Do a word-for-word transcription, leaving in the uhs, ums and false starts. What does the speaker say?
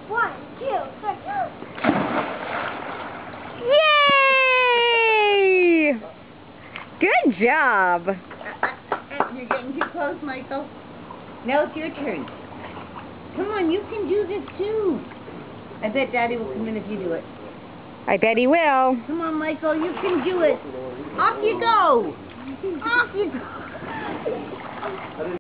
One, two, three. Yay! Good job. You're getting too close, Michael. Now it's your turn. Come on, you can do this too. I bet Daddy will come in if you do it. I bet he will. Come on, Michael, you can do it. Off you go. Off you go.